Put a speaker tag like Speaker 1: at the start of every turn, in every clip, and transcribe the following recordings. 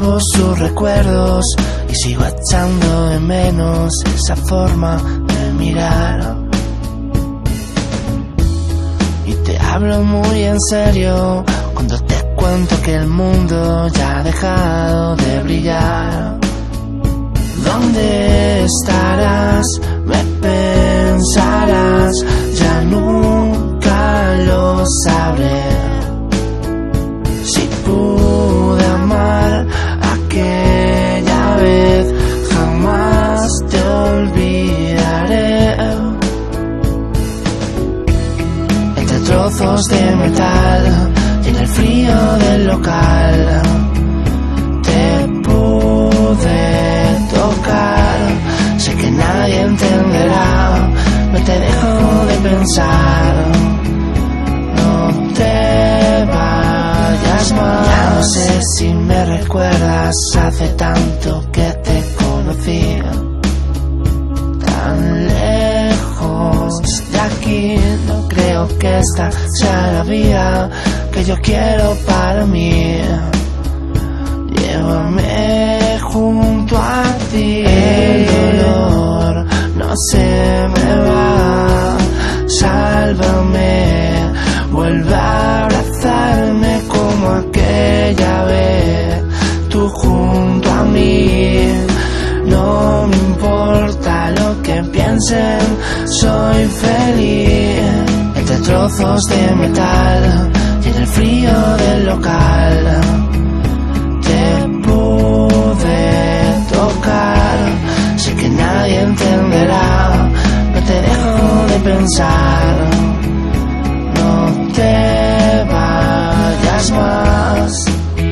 Speaker 1: Salvo sus recuerdos y sigo echando de menos esa forma de mirar. Y te hablo muy en serio cuando te cuento que el mundo ya ha dejado de brillar. ¿Dónde estarás? Me pensarás, ya nunca lo sabré. Si pude amar aquella vez, jamás te olvidaré. Entre trozos de metal y en el frío del local, te pude tocar. Sé que nadie entenderá, no te dejo de pensar. No te vayas más. Ya no sé si me recuerdas, hace tanto que te conocí. Tan lejos de aquí, no creo que esta sea la vida que yo quiero para mí. Llévame junto a ti. El dolor no se me va. Sálvame, vuelve a abrazarme como aquella vez. Tú junto a mí, no me importa lo que piensen, soy feliz. Entre trozos de metal y en el frío del local, te pude tocar. Sé que nadie entenderá, no te dejo de pensar. No te vayas más.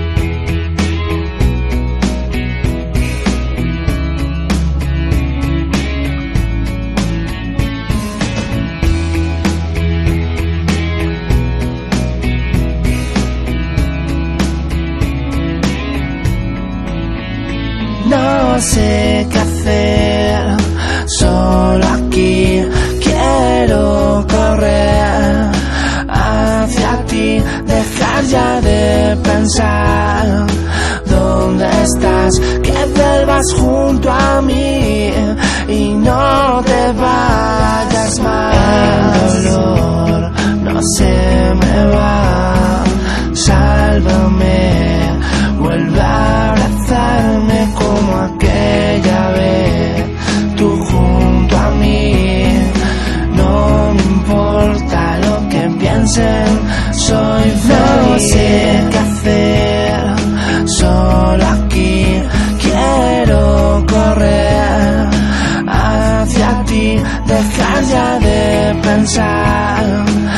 Speaker 1: No sé qué hacer, solo aquí quiero correr hacia ti, dejar ya de pensar. ¿Dónde estás? Que vuelvas junto a mí y no te vayas más. El dolor no se me va. Sálvame, vuelve a abrazarme como aquella vez. Tú junto a mí, no me importa lo que piensen, soy feliz. No sé qué hacer, solo aquí quiero correr hacia ti, dejar ya de pensar.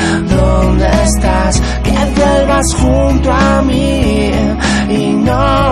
Speaker 1: ¿Dónde estás? Que vuelvas junto a mí y no